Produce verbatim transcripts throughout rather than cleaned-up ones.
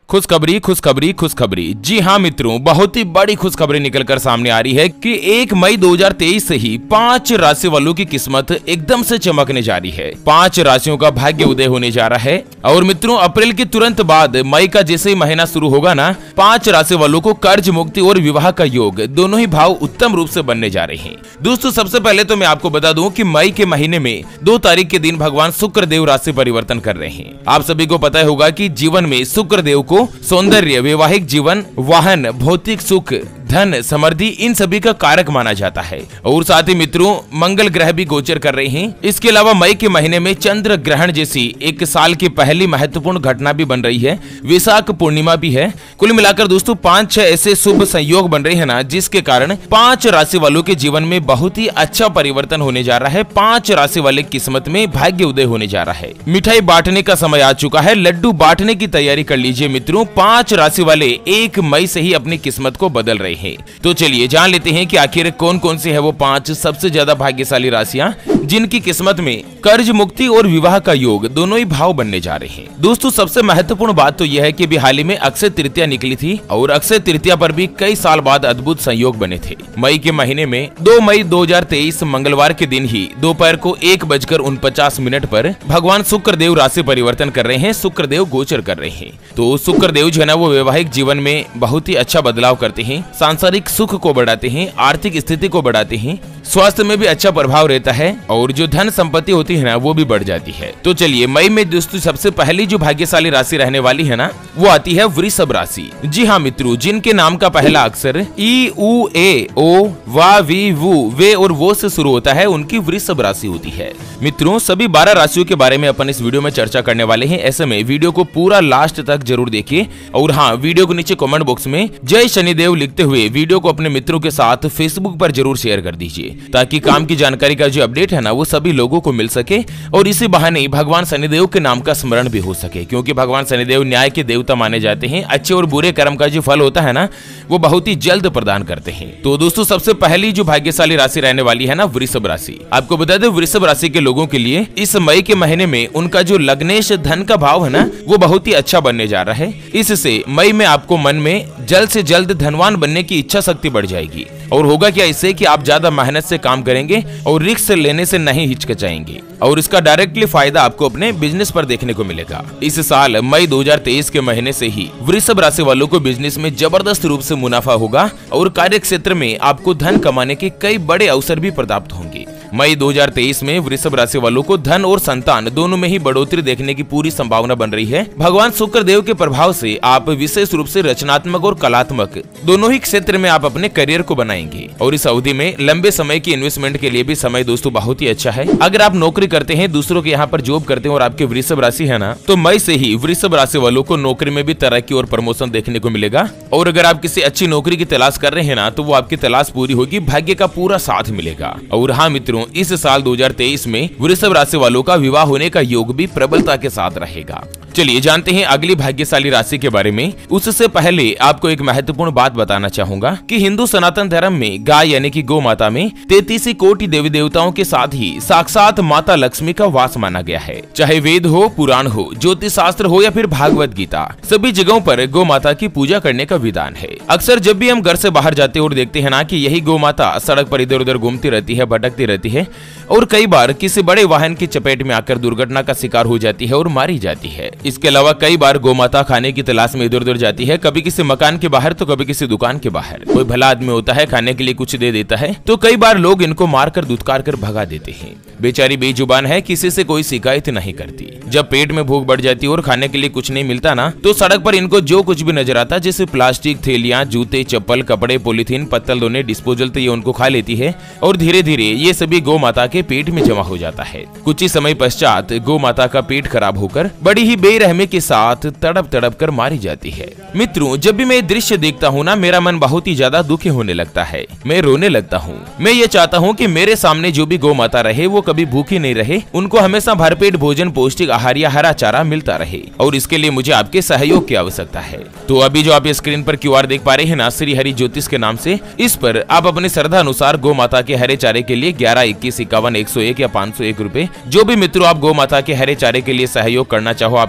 खुशखबरी खुशखबरी खुशखबरी जी हाँ मित्रों, बहुत ही बड़ी खुशखबरी निकलकर सामने आ रही है कि एक मई दो हज़ार तेईस से ही पांच राशि वालों की किस्मत एकदम से चमकने जा रही है। पांच राशियों का भाग्य उदय होने जा रहा है। और मित्रों, अप्रैल के तुरंत बाद मई का जैसे ही महीना शुरू होगा ना, पांच राशि वालों को कर्ज मुक्ति और विवाह का योग दोनों ही भाव उत्तम रूप से बनने जा रहे हैं। दोस्तों, सबसे पहले तो मैं आपको बता दूं कि मई के महीने में दो तारीख के दिन भगवान शुक्र देव राशि परिवर्तन कर रहे हैं। आप सभी को पता होगा कि जीवन में शुक्र देव को सौंदर्य, वैवाहिक जीवन, वाहन, भौतिक सुख, धन, समृद्धि इन सभी का कारक माना जाता है। और साथ ही मित्रों, मंगल ग्रह भी गोचर कर रहे हैं। इसके अलावा मई के महीने में चंद्र ग्रहण जैसी एक साल की पहली महत्वपूर्ण घटना भी बन रही है। विशाख पूर्णिमा भी है। कुल मिलाकर दोस्तों पांच छह ऐसे शुभ संयोग बन रहे हैं ना, जिसके कारण पांच राशि वालों के जीवन में बहुत ही अच्छा परिवर्तन होने जा रहा है। पांच राशि वाले किस्मत में भाग्य उदय होने जा रहा है। मिठाई बांटने का समय आ चुका है। लड्डू बांटने की तैयारी कर लीजिए मित्रों। पांच राशि वाले एक मई से ही अपनी किस्मत को बदल रहे हैं। तो चलिए जान लेते हैं कि आखिर कौन कौन से है वो पांच सबसे ज्यादा भाग्यशाली राशियां जिनकी किस्मत में कर्ज मुक्ति और विवाह का योग दोनों ही भाव बनने जा रहे हैं। दोस्तों, सबसे महत्वपूर्ण बात तो यह है कि हाल ही में अक्षय तृतीया निकली थी और अक्षय तृतीया पर भी कई साल बाद अद्भुत संयोग बने थे। मई के महीने में दो मई दो हज़ार तेईस मंगलवार के दिन ही दोपहर को एक बजकर उनपचास मिनट पर भगवान शुक्रदेव राशि परिवर्तन कर रहे हैं। शुक्रदेव गोचर कर रहे हैं। तो शुक्रदेव जो है ना, वो वैवाहिक जीवन में बहुत ही अच्छा बदलाव करते हैं, सांसारिक सुख को बढ़ाते हैं, आर्थिक स्थिति को बढ़ाते हैं, स्वास्थ्य में भी अच्छा प्रभाव रहता है और जो धन संपत्ति होती है ना, वो भी बढ़ जाती है। तो चलिए, मई में दोस्तों सबसे पहली जो भाग्यशाली राशि रहने वाली है ना, वो आती है वृषभ राशि। जी हाँ मित्रों, जिनके नाम का पहला अक्षर ई उ ए ओ वा वी वु वे और वो से शुरू होता है, उनकी वृषभ राशि होती है। मित्रों, सभी बारह राशियों के बारे में अपन इस वीडियो में चर्चा करने वाले हैं। ऐसे में वीडियो को पूरा लास्ट तक जरूर देखिए। और हाँ, वीडियो को नीचे कमेंट बॉक्स में जय शनिदेव लिखते हुए वीडियो को अपने मित्रों के साथ फेसबुक पर जरूर शेयर कर दीजिए, ताकि काम की जानकारी का जो अपडेट है ना, वो सभी लोगों को मिल सके और इसी बहाने भगवान शनिदेव के नाम का स्मरण भी हो सके, क्योंकि भगवान शनिदेव न्याय के देवता माने जाते हैं। अच्छे और बुरे कर्म का जो फल होता है ना, वो बहुत ही जल्द प्रदान करते हैं। तो दोस्तों, सबसे पहली जो भाग्यशाली राशि रहने वाली है ना, वृषभ राशि। आपको बता दें, वृषभ राशि के लोगों के लिए इस मई के महीने में उनका जो लग्नेश धन का भाव है ना, वो बहुत ही अच्छा बनने जा रहा है। इससे मई में आपको मन में जल्द से जल्द धनवान बनने की इच्छा शक्ति बढ़ जाएगी। और होगा क्या इससे कि आप ज्यादा मेहनत से काम करेंगे और रिस्क लेने से नहीं हिचकिचाएंगे और इसका डायरेक्टली फायदा आपको अपने बिजनेस पर देखने को मिलेगा। इस साल मई दो हज़ार तेईस के महीने से ही वृषभ राशि वालों को बिजनेस में जबरदस्त रूप से मुनाफा होगा और कार्य क्षेत्र में आपको धन कमाने के कई बड़े अवसर भी प्राप्त होंगे। मई दो हज़ार तेईस में वृषभ राशि वालों को धन और संतान दोनों में ही बढ़ोतरी देखने की पूरी संभावना बन रही है। भगवान शुक्र देव के प्रभाव से आप विशेष रूप से रचनात्मक और कलात्मक दोनों ही क्षेत्र में आप अपने करियर को बनाएंगे और इस अवधि में लंबे समय की इन्वेस्टमेंट के लिए भी समय दोस्तों बहुत ही अच्छा है। अगर आप नौकरी करते हैं, दूसरों के यहाँ पर जॉब करते हैं और आपके वृषभ राशि है ना, तो मई से ही वृषभ राशि वालों को नौकरी में भी तरक्की और प्रमोशन देखने को मिलेगा। और अगर आप किसी अच्छी नौकरी की तलाश कर रहे हैं ना, तो वो आपकी तलाश पूरी होगी, भाग्य का पूरा साथ मिलेगा। और हाँ मित्रों, इस साल दो हज़ार तेईस में वृषभ राशि वालों का विवाह होने का योग भी प्रबलता के साथ रहेगा। चलिए जानते हैं अगली भाग्यशाली राशि के बारे में। उससे पहले आपको एक महत्वपूर्ण बात बताना चाहूंगा कि हिंदू सनातन धर्म में गाय यानी कि गौ माता में तैंतीस कोटि देवी देवताओं के साथ ही साक्षात माता लक्ष्मी का वास माना गया है। चाहे वेद हो, पुराण हो, ज्योतिष शास्त्र हो या फिर भागवत गीता, सभी जगहों पर गौ माता की पूजा करने का विधान है। अक्सर जब भी हम घर से बाहर जाते और देखते हैं ना कि यही गौ माता सड़क पर इधर उधर घूमती रहती है, भटकती रहती है और कई बार किसी बड़े वाहन की चपेट में आकर दुर्घटना का शिकार हो जाती है और मारी जाती है। इसके अलावा कई बार गोमाता खाने की तलाश में इधर उधर जाती है, कभी किसी मकान के बाहर तो कभी किसी दुकान के बाहर। कोई भला आदमी होता है, खाने के लिए कुछ दे देता है, तो कई बार लोग इनको मारकर दुत्कार कर भगा देते हैं। बेचारी बेजुबान है, किसी से कोई शिकायत नहीं करती। जब पेट में भूख बढ़ जाती है और खाने के लिए कुछ नहीं मिलता ना, तो सड़क पर इनको जो कुछ भी नजर आता, जैसे प्लास्टिक, थैलियां, जूते, चप्पल, कपड़े, पॉलीथीन, पत्तल दोने, डिस्पोजल, तो ये उनको खा लेती है और धीरे धीरे ये सभी गौ माता के पेट में जमा हो जाता है। कुछ ही समय पश्चात गौ माता का पेट खराब होकर बड़ी ही बेरहमी के साथ तड़प तड़प कर मारी जाती है। मित्रों, जब भी मैं दृश्य देखता हूँ ना, मेरा मन बहुत ही ज्यादा दुखी होने लगता है। मैं रोने लगता हूँ। मैं ये चाहता हूँ कि मेरे सामने जो भी गौ माता रहे वो कभी भूखी नहीं रहे, उनको हमेशा भरपेट भोजन, पौष्टिक आहार या हरा चारा मिलता रहे और इसके लिए मुझे आपके सहयोग की आवश्यकता है। तो अभी जो आप स्क्रीन पर क्यू आर देख पा रहे हैं ना, श्री हरि ज्योतिष के नाम से, इस पर आप अपनी श्रद्धा अनुसार गौ माता के हरे चारे के लिए ग्यारह इक्कीस इक्यावन एक सौ एक या पाँच सौ एक रूपए, जो भी मित्रों आप गौ माता के हरे चारे के लिए सहयोग करना चाहो, आप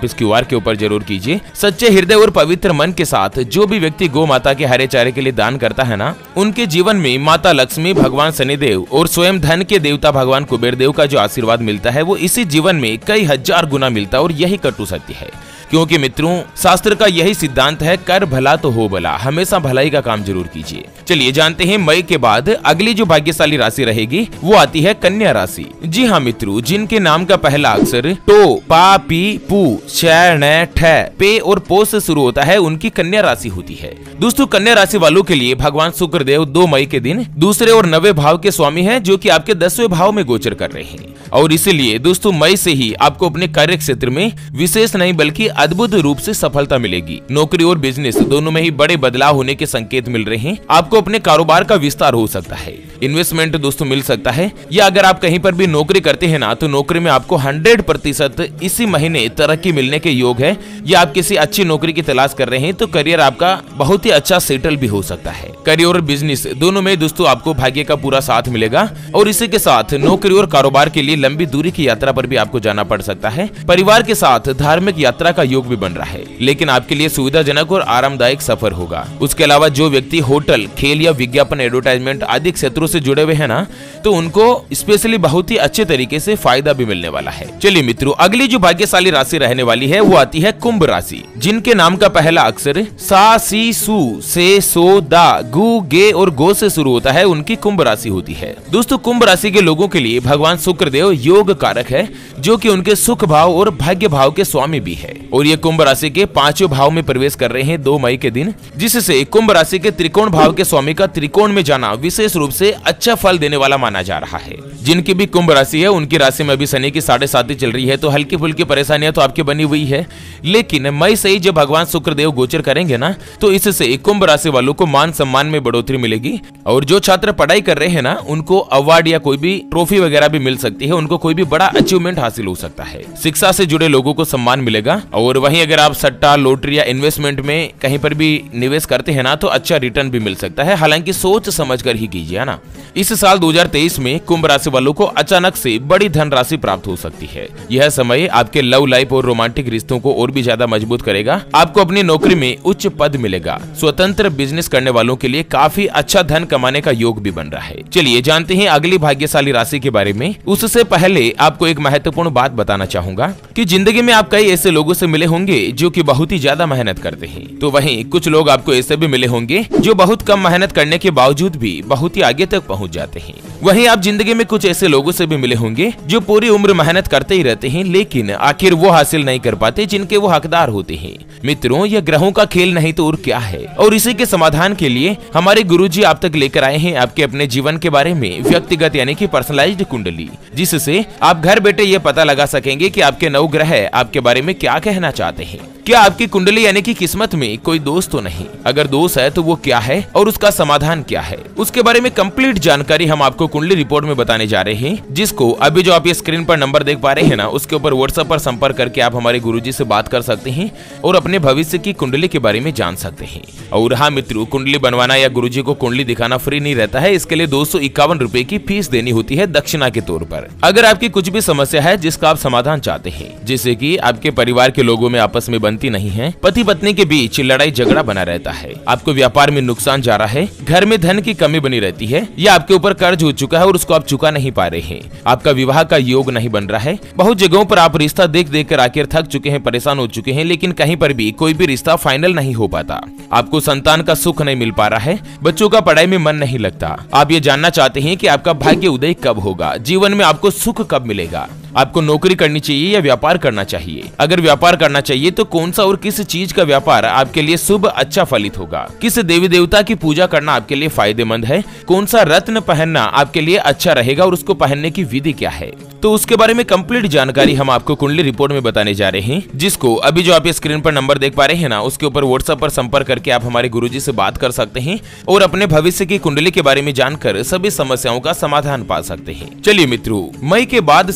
इस क्यू आर के ऊपर जरूर कीजिए। सच्चे हृदय और पवित्र मन के साथ जो भी व्यक्ति गौ माता के हरे चारे के लिए दान करता है ना, उनके जीवन में माता लक्ष्मी, भगवान शनिदेव और स्वयं धन के देवता भगवान कुबेर देव का जो आशीर्वाद मिलता है वो इसी जीवन में कई हजार गुना मिलता है। और यही कटु सत्य है, क्योंकि मित्रों शास्त्र का यही सिद्धांत है, कर भला तो हो भला, हमेशा भलाई का काम जरूर कीजिए। चलिए जानते हैं मई के बाद अगली जो भाग्यशाली राशि रहेगी वो आती है कन्या राशि। जी हाँ मित्रों, जिनके नाम का पहला अक्षर टो, पा, पी, पू, श, न, ठ, पे और पो से शुरू होता है, उनकी कन्या राशि होती है। दोस्तों कन्या राशि वालों के लिए भगवान शुक्रदेव दो मई के दिन दूसरे और नवे भाव के स्वामी हैं, जो कि आपके दसवें भाव में गोचर कर रहे हैं। और इसीलिए दोस्तों मई से ही आपको अपने कार्य क्षेत्र में विशेष नहीं बल्कि अद्भुत रूप से सफलता मिलेगी। नौकरी और बिजनेस दोनों में ही बड़े बदलाव होने के संकेत मिल रहे हैं। आपको अपने कारोबार का विस्तार हो सकता है, इन्वेस्टमेंट दोस्तों मिल सकता है, या अगर आप कहीं पर भी नौकरी करते हैं ना, तो नौकरी में आपको हंड्रेड प्रतिशत इसी महीने तरक्की मिलने के योग है। या आप किसी अच्छी नौकरी की तलाश कर रहे हैं तो करियर आपका बहुत ही अच्छा सेटल भी हो सकता है। करियर और बिजनेस दोनों में दोस्तों आपको भाग्य का पूरा साथ मिलेगा। और इसी के साथ नौकरी और कारोबार के लिए लंबी दूरी की यात्रा पर भी आपको जाना पड़ सकता है। परिवार के साथ धार्मिक यात्रा का योग भी बन रहा है, लेकिन आपके लिए सुविधाजनक और आरामदायक सफर होगा। उसके अलावा जो व्यक्ति होटल, खेल या विज्ञापन, एडवर्टाइजमेंट आदि क्षेत्रों से जुड़े हुए हैं ना, तो उनको स्पेशली बहुत ही अच्छे तरीके से फायदा भी मिलने वाला है। चलिए मित्रों, अगली जो भाग्यशाली राशि रहने वाली है वो आती है कुंभ राशि। जिनके नाम का पहला अक्षर सा, सी, सु, से, सो, दा, गु, गे और गो से शुरू होता है, उनकी कुंभ राशि होती है। दोस्तों कुंभ राशि के लोगों के लिए भगवान शुक्रदेव योग कारक है, जो कि उनके सुख भाव और भाग्य भाव के स्वामी भी है। और ये कुंभ राशि के पांचवें भाव में प्रवेश कर रहे हैं दो मई के दिन, जिससे कुंभ राशि के त्रिकोण भाव के स्वामी का त्रिकोण में जाना विशेष रूप से अच्छा फल देने वाला माना जा रहा है। जिनकी भी कुंभ राशि है, उनकी राशि में अभी शनि की साढ़े साती चल रही है, तो हल्की फुल्की परेशानियां तो आपकी बनी हुई है। लेकिन मई से ही जब भगवान शुक्रदेव गोचर करेंगे ना, तो इससे कुंभ राशि वालों को मान सम्मान में बढ़ोतरी मिलेगी। और जो छात्र पढ़ाई कर रहे हैं ना, उनको अवार्ड या कोई भी ट्रॉफी वगैरह भी मिल सकती है, उनको कोई भी बड़ा अचीवमेंट हासिल हो सकता है। शिक्षा से जुड़े लोगों को सम्मान मिलेगा। और वहीं अगर आप सट्टा, लॉटरी या इन्वेस्टमेंट में कहीं पर भी निवेश करते हैं ना, तो अच्छा रिटर्न भी मिल सकता है। हालांकि सोच समझ कर ही कीजिए ना। इस साल दो हज़ार तेईस में कुंभ राशि वालों को अचानक से बड़ी धनराशि प्राप्त हो सकती है। यह समय आपके लव लाइफ और रोमांटिक रिश्तों को और भी ज्यादा मजबूत करेगा। आपको अपनी नौकरी में उच्च पद मिलेगा। स्वतंत्र बिजनेस करने वालों के लिए काफी अच्छा धन कमाने का योग भी बन रहा है। चलिए जानते हैं अगली भाग्यशाली राशि के बारे में। उससे पहले आपको एक महत्वपूर्ण बात बताना चाहूंगा कि जिंदगी में आप कई ऐसे लोगों से मिले होंगे जो कि बहुत ही ज्यादा मेहनत करते हैं, तो वहीं कुछ लोग आपको ऐसे भी मिले होंगे जो बहुत कम मेहनत करने के बावजूद भी बहुत ही आगे तक पहुंच जाते हैं। वहीं आप जिंदगी में कुछ ऐसे लोगों से भी मिले होंगे जो पूरी उम्र मेहनत करते ही रहते हैं, लेकिन आखिर वो हासिल नहीं कर पाते जिनके वो हकदार होते हैं। मित्रों, यह ग्रहों का खेल नहीं तो और क्या है। और इसी के समाधान के लिए हमारे गुरुजी आप तक लेकर आए हैं आपके अपने जीवन के बारे में व्यक्तिगत यानी कि पर्सनलाइज्ड कुंडली, जिससे आप घर बैठे ये पता लगा सकेंगे कि आपके नौ ग्रह आपके बारे में क्या कहना चाहते हैं। क्या आपकी कुंडली यानी कि किस्मत में कोई दोष तो नहीं? अगर दोष है तो वो क्या है और उसका समाधान क्या है, उसके बारे में कंप्लीट जानकारी हम आपको कुंडली रिपोर्ट में बताने जा रहे हैं, जिसको अभी जो आप ये स्क्रीन पर नंबर देख पा रहे हैं ना, उसके ऊपर व्हाट्सएप पर संपर्क करके आप हमारे गुरुजी से बात कर सकते हैं और अपने भविष्य की कुंडली के बारे में जान सकते हैं। और हाँ मित्रों, कुंडली बनवाना या गुरुजी को कुंडली दिखाना फ्री नहीं रहता है। इसके लिए दो सौ इक्यावन रुपए की फीस देनी होती है दक्षिणा के तौर पर। अगर आपकी कुछ भी समस्या है जिसका आप समाधान चाहते हैं, जैसे कि आपके परिवार के लोगों में आपस में बनती नहीं है, पति पत्नी के बीच लड़ाई झगड़ा बना रहता है, आपको व्यापार में नुकसान जा रहा है, घर में धन की कमी बनी रहती है, या आपके ऊपर कर्ज हो चुका है और उसको आप चुका नहीं पा रहे हैं, आपका विवाह का योग नहीं बन रहा है, बहुत जगहों पर आप रिश्ता देख देख कर आखिर थक चुके हैं, परेशान हो चुके हैं, लेकिन कहीं पर भी कोई भी रिश्ता फाइनल नहीं हो पाता, आपको संतान का सुख नहीं मिल पा रहा है, बच्चों का पढ़ाई में मन नहीं लगता, आप ये जानना चाहते हैं कि आपका भाग्य उदय कब होगा, जीवन में आपको सुख कब मिलेगा, आपको नौकरी करनी चाहिए या व्यापार करना चाहिए, अगर व्यापार करना चाहिए तो कौन सा और किस चीज का व्यापार आपके लिए शुभ अच्छा फलित होगा, किस देवी देवता की पूजा करना आपके लिए फायदेमंद है, कौन सा रत्न पहनना आपके लिए अच्छा रहेगा और उसको पहनने की विधि क्या है, तो उसके बारे में कंप्लीट जानकारी हम आपको कुंडली रिपोर्ट में बताने जा रहे हैं, जिसको अभी जो आप स्क्रीन पर नंबर देख पा रहे हैं ना, उसके ऊपर व्हाट्सएप पर संपर्क करके आप हमारे गुरुजी से बात कर सकते हैं और अपने भविष्य की कुंडली के बारे में जानकर सभी समस्याओं का समाधान पा सकते हैं। चलिए मित्रों, मई के बाद से ही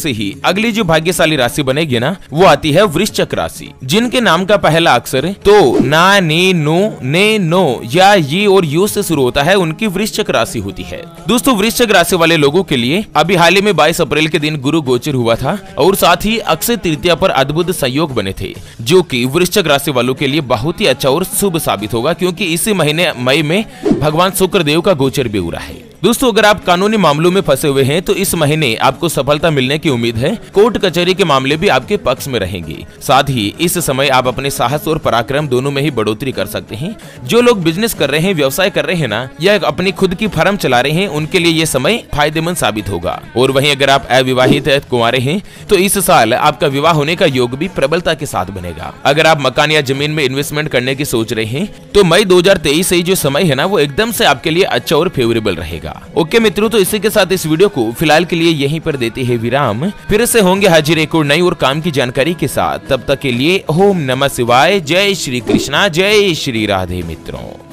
अगली जो भाग्यशाली राशि बनेगी ना, वो आती है वृश्चिक राशि, जिनके नाम का पहला अक्षर तो ना, ने, नो, ने, नो या ये और यू से शुरू होता है, उनकी वृश्चिक राशि होती है। दोस्तों वृश्चिक राशि वाले लोगों के लिए अभी हाल ही में बाईस अप्रैल के दिन गुरु गोचर हुआ था और साथ ही अक्षय तृतीया पर अद्भुत संयोग बने थे, जो कि वृश्चिक राशि वालों के लिए बहुत ही अच्छा और शुभ साबित होगा, क्योंकि इसी महीने मई में भगवान शुक्र देव का गोचर भी हो रहा है। दोस्तों अगर आप कानूनी मामलों में फंसे हुए हैं तो इस महीने आपको सफलता मिलने की उम्मीद है। कोर्ट कचहरी के मामले भी आपके पक्ष में रहेंगे। साथ ही इस समय आप अपने साहस और पराक्रम दोनों में ही बढ़ोतरी कर सकते हैं। जो लोग बिजनेस कर रहे हैं, व्यवसाय कर रहे हैं ना, या अपनी खुद की फर्म चला रहे हैं, उनके लिए ये समय फायदेमंद साबित होगा। और वहीं अगर आप अविवाहित है, कुंवारे हैं, तो इस साल आपका विवाह होने का योग भी प्रबलता के साथ बनेगा। अगर आप मकान या जमीन में इन्वेस्टमेंट करने की सोच रहे हैं तो मई दो हजार तेईस से जो समय है ना, वो एकदम से आपके लिए अच्छा और फेवरेबल रहेगा। ओके मित्रों, तो इसी के साथ इस वीडियो को फिलहाल के लिए यहीं पर देते हैं विराम। फिर से होंगे हाजिर एक और नई और काम की जानकारी के साथ। तब तक के लिए ओम नमः शिवाय, जय श्री कृष्णा, जय श्री राधे मित्रों।